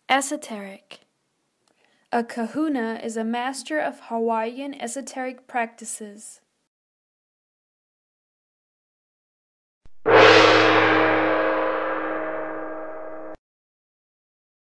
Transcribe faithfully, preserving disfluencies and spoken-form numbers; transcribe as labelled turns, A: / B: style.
A: Esoteric. A kahuna is a master of Hawaiian esoteric practices.